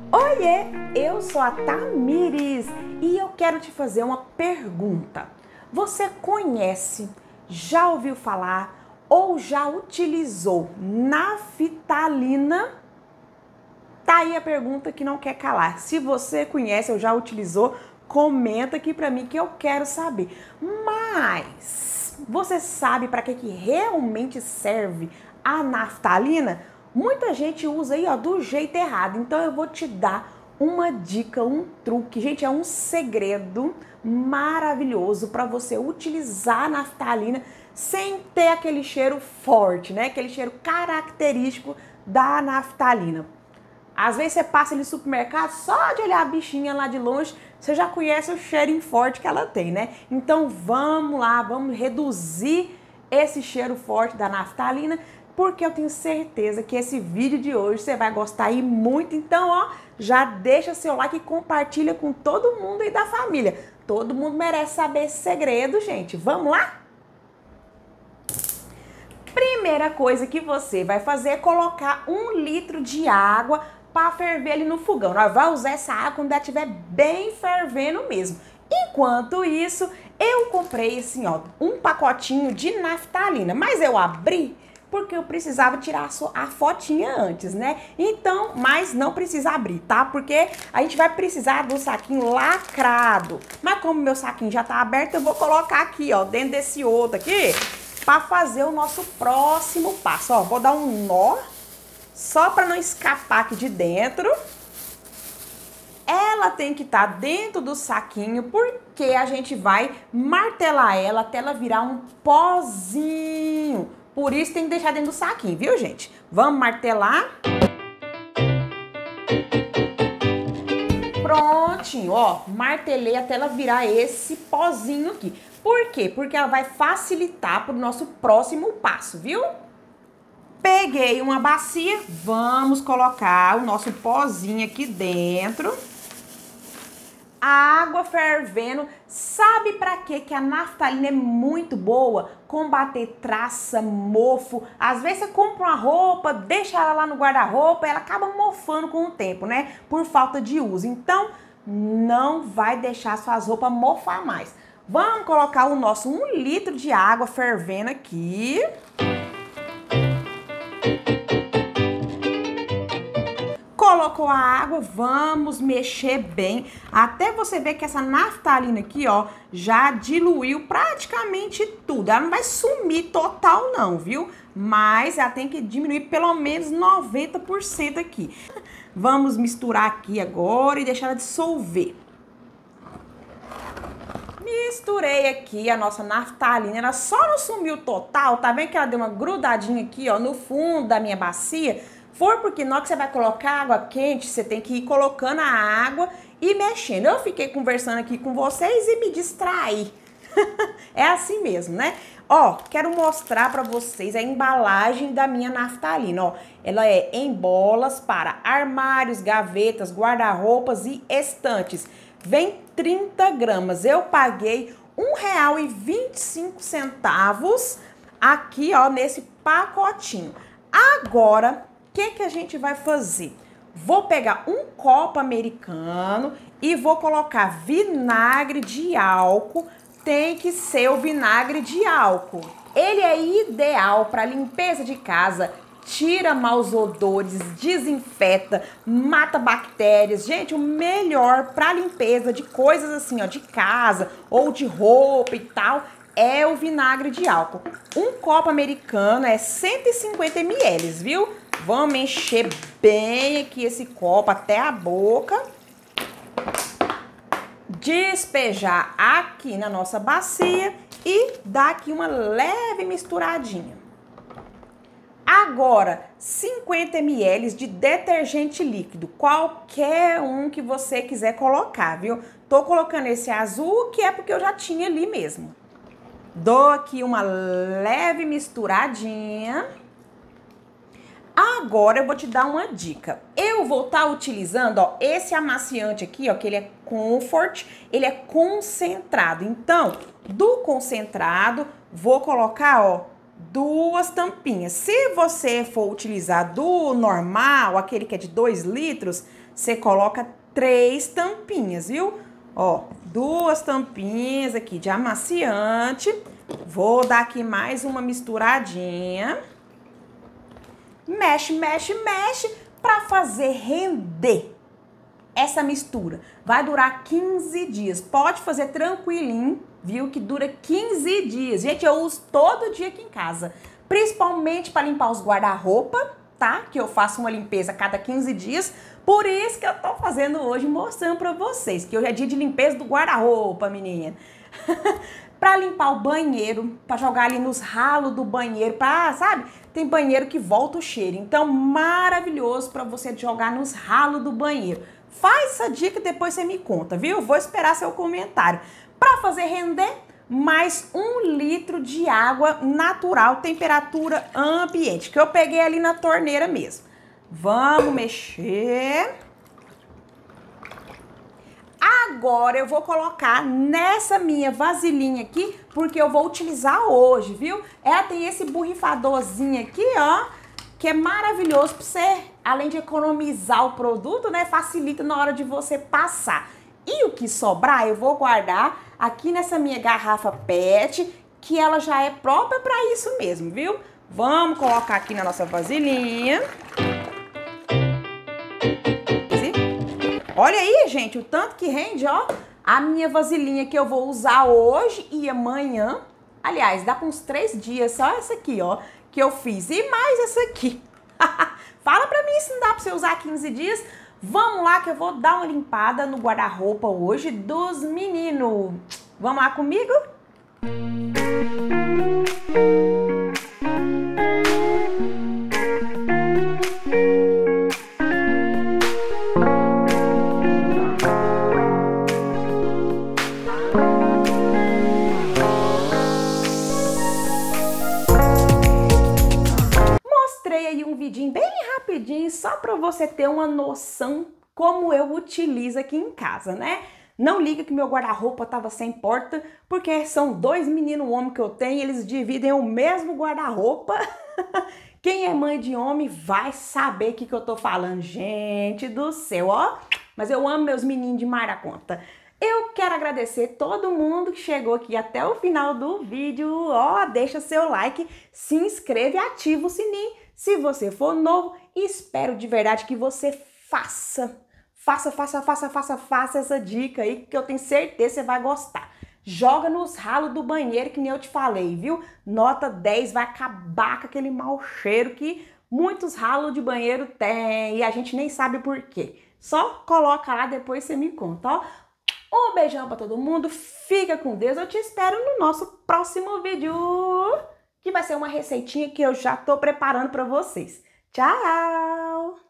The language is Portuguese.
Oiê, eu sou a Tamires e eu quero te fazer uma pergunta. Você conhece, já ouviu falar ou já utilizou naftalina? Tá aí a pergunta que não quer calar. Se você conhece ou já utilizou, comenta aqui pra mim que eu quero saber. Mas você sabe para que realmente serve a naftalina? Muita gente usa aí, ó, do jeito errado. Então eu vou te dar uma dica, um truque. Gente, é um segredo maravilhoso para você utilizar a naftalina sem ter aquele cheiro forte, né? Aquele cheiro característico da naftalina. Às vezes você passa ali no supermercado, só de olhar a bichinha lá de longe, você já conhece o cheirinho forte que ela tem, né? Então vamos lá, vamos reduzir esse cheiro forte da naftalina, porque eu tenho certeza que esse vídeo de hoje você vai gostar aí muito. Então, ó, já deixa seu like e compartilha com todo mundo aí da família. Todo mundo merece saber esse segredo, gente. Vamos lá? Primeira coisa que você vai fazer é colocar 1 litro de água para ferver ali no fogão. Nós vamos usar essa água quando ela estiver bem fervendo mesmo. Enquanto isso, eu comprei assim, ó, um pacotinho de naftalina, mas eu abri porque eu precisava tirar a fotinha antes, né? Então, mas não precisa abrir, tá? Porque a gente vai precisar do saquinho lacrado. Mas como meu saquinho já tá aberto, eu vou colocar aqui, ó, dentro desse outro aqui, para fazer o nosso próximo passo. Ó, vou dar um nó, só para não escapar aqui de dentro. Ela tem que estar dentro do saquinho, porque a gente vai martelar ela até ela virar um pozinho. Por isso tem que deixar dentro do saquinho, viu, gente? Vamos martelar. Prontinho, ó, martelei até ela virar esse pozinho aqui. Por quê? Porque ela vai facilitar para o nosso próximo passo, viu? Peguei uma bacia, vamos colocar o nosso pozinho aqui dentro. A água fervendo. Sabe para que a naftalina é muito boa? Combater traça, mofo. Às vezes você compra uma roupa, deixa ela lá no guarda-roupa, ela acaba mofando com o tempo, né? Por falta de uso. Então, não vai deixar suas roupas mofar mais. Vamos colocar o nosso 1 litro de água fervendo aqui. Colocou a água, vamos mexer bem, até você ver que essa naftalina aqui, ó, já diluiu praticamente tudo. Ela não vai sumir total não, viu? Mas ela tem que diminuir pelo menos 90% aqui. Vamos misturar aqui agora e deixar ela dissolver. Misturei aqui a nossa naftalina, ela só não sumiu total, tá vendo que ela deu uma grudadinha aqui, ó, no fundo da minha bacia? Foi porque na hora que você vai colocar água quente, você tem que ir colocando a água e mexendo. Eu fiquei conversando aqui com vocês e me distraí. É assim mesmo, né? Ó, quero mostrar pra vocês a embalagem da minha naftalina, ó. Ela é em bolas para armários, gavetas, guarda-roupas e estantes. Vem 30 gramas. Eu paguei R$1,25 aqui, ó, nesse pacotinho. Agora, o que a gente vai fazer? Vou pegar um copo americano e vou colocar vinagre de álcool. Tem que ser o vinagre de álcool. Ele é ideal para limpeza de casa, tira maus odores, desinfeta, mata bactérias. Gente, o melhor para limpeza de coisas assim, ó, de casa ou de roupa e tal, é o vinagre de álcool. Um copo americano é 150 ml, viu? Vamos encher bem aqui esse copo até a boca. Despejar aqui na nossa bacia e dar aqui uma leve misturadinha. Agora, 50 ml de detergente líquido, qualquer um que você quiser colocar, viu? Tô colocando esse azul, que é porque eu já tinha ali mesmo. Dou aqui uma leve misturadinha. Agora eu vou te dar uma dica. Eu vou estar utilizando, ó, esse amaciante aqui, ó, que ele é Comfort, ele é concentrado. Então, do concentrado, vou colocar, ó, 2 tampinhas. Se você for utilizar do normal, aquele que é de 2 litros, você coloca 3 tampinhas, viu? Ó, 2 tampinhas aqui de amaciante. Vou dar aqui mais uma misturadinha. Mexe, mexe, mexe para fazer render essa mistura. Vai durar 15 dias. Pode fazer tranquilinho, viu? Que dura 15 dias. Gente, eu uso todo dia aqui em casa. Principalmente para limpar os guarda-roupa, tá? Que eu faço uma limpeza a cada 15 dias. Por isso que eu tô fazendo hoje, mostrando para vocês. Que hoje é dia de limpeza do guarda-roupa, menina. Para limpar o banheiro, para jogar ali nos ralos do banheiro, para, sabe? Tem banheiro que volta o cheiro. Então, maravilhoso para você jogar nos ralos do banheiro. Faz essa dica e depois você me conta, viu? Vou esperar seu comentário. Para fazer render, mais 1 litro de água natural, temperatura ambiente, que eu peguei ali na torneira mesmo. Vamos mexer. Agora eu vou colocar nessa minha vasilhinha aqui, porque eu vou utilizar hoje, viu? Ela tem esse borrifadorzinho aqui, ó, que é maravilhoso para você, além de economizar o produto, né? Facilita na hora de você passar. E o que sobrar eu vou guardar aqui nessa minha garrafa PET, que ela já é própria para isso mesmo, viu? Vamos colocar aqui na nossa vasilhinha. Olha aí, gente, o tanto que rende, ó, a minha vasilhinha que eu vou usar hoje e amanhã. Aliás, dá para uns 3 dias, só essa aqui, ó, que eu fiz. E mais essa aqui. Fala pra mim se não dá pra você usar 15 dias. Vamos lá que eu vou dar uma limpada no guarda-roupa hoje dos meninos. Vamos lá comigo? Aí um vidinho bem rapidinho, só para você ter uma noção como eu utilizo aqui em casa, né? Não liga que meu guarda-roupa tava sem porta, porque são 2 meninos homens que eu tenho, eles dividem o mesmo guarda-roupa. Quem é mãe de homem vai saber o que eu tô falando, gente do céu, ó. Mas eu amo meus meninos demais da conta. Eu quero agradecer todo mundo que chegou aqui até o final do vídeo. Ó, deixa seu like, se inscreve e ativa o sininho. Se você for novo, espero de verdade que você faça essa dica aí, que eu tenho certeza que você vai gostar. Joga nos ralos do banheiro, que nem eu te falei, viu? Nota 10, vai acabar com aquele mau cheiro que muitos ralos de banheiro têm e a gente nem sabe por quê. Só coloca lá, depois você me conta, ó. Um beijão pra todo mundo, fica com Deus, eu te espero no nosso próximo vídeo, que vai ser uma receitinha que eu já tô preparando pra vocês. Tchau!